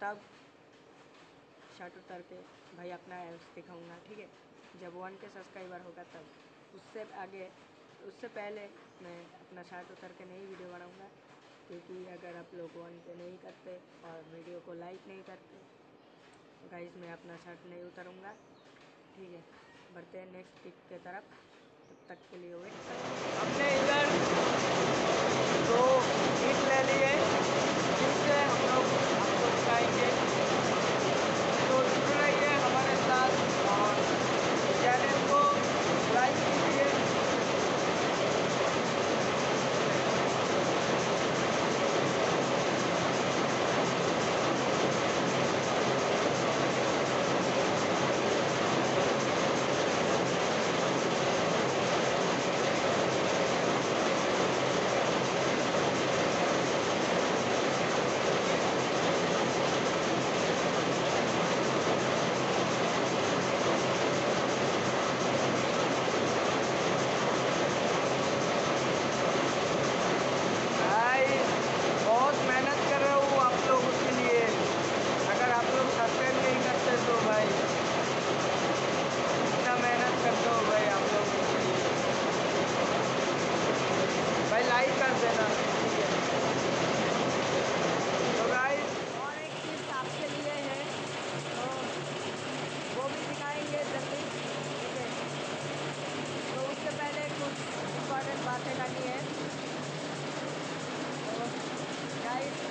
तब शर्ट उतार के भाई अपना एब्स दिखाऊंगा, ठीक है। जब 1K सब्सक्राइबर होगा तब। उससे पहले मैं अपना शर्ट उतार के नहीं वीडियो बनाऊंगा, क्योंकि अगर आप लोग 1K नहीं करते और वीडियो को लाइक नहीं करते तो गाइस मैं अपना शर्ट नहीं उतारूंगा, ठीक है। बढ़ते हैं नेक्स्ट पिक के तरफ, तब तक के लिए वेट करते। हमने इधर 2 ईट ले लिए, जिससे हम लोग आपको दिखाएंगे, तो जुड़ रहिए हमारे साथ और चैनल को लाइक कीजिए। बहुत मेहनत कर रहा हूँ आप लोगों के लिए। अगर आप लोग सब्सक्राइब नहीं करते तो भाई इतना मेहनत करते हो भाई आप लोगों के लिए, भाई लाइक कर देना, ठीक है। तो गाइस और एक चीज़ आपके लिए है, तो वो भी दिखाएंगे जल्दी, ठीक है। तो उससे पहले कुछ इम्पोर्टेंट बातें करनी है। तो गाइस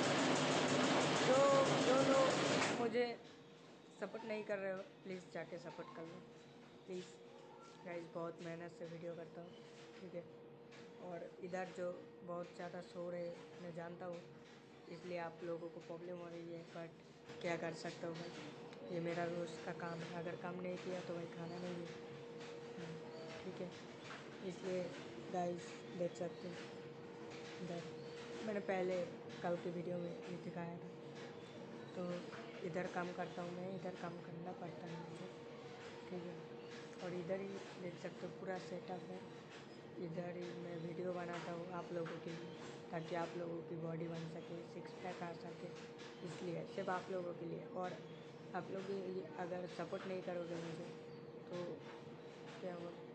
जो लोग मुझे सपोर्ट नहीं कर रहे हो प्लीज़ जाके सपोर्ट कर लो, प्लीज़ गाइस। बहुत मेहनत से वीडियो करता हूँ, ठीक है। और इधर जो बहुत ज़्यादा शोर है मैं जानता हूँ, इसलिए आप लोगों को प्रॉब्लम हो रही है, बट क्या कर सकता हूँ भाई, ये मेरा रोज़ का काम है। अगर काम नहीं किया तो भाई खाना नहीं है, ठीक है। इसलिए गाइस देख सकते हो इधर मैंने पहले कल की वीडियो में ये दिखाया था, तो इधर काम करता हूँ मैं, इधर काम करना पड़ता है मुझे, ठीक है। और इधर ही देख सकते हो पूरा सेटअप है, इधर ही मैं वीडियो बनाता हूँ आप लोगों के लिए, ताकि आप लोगों की बॉडी बन सके, 6 पैक आ सके, इसलिए सिर्फ आप लोगों के लिए। और आप लोग अगर सपोर्ट नहीं करोगे मुझे तो क्या होगा,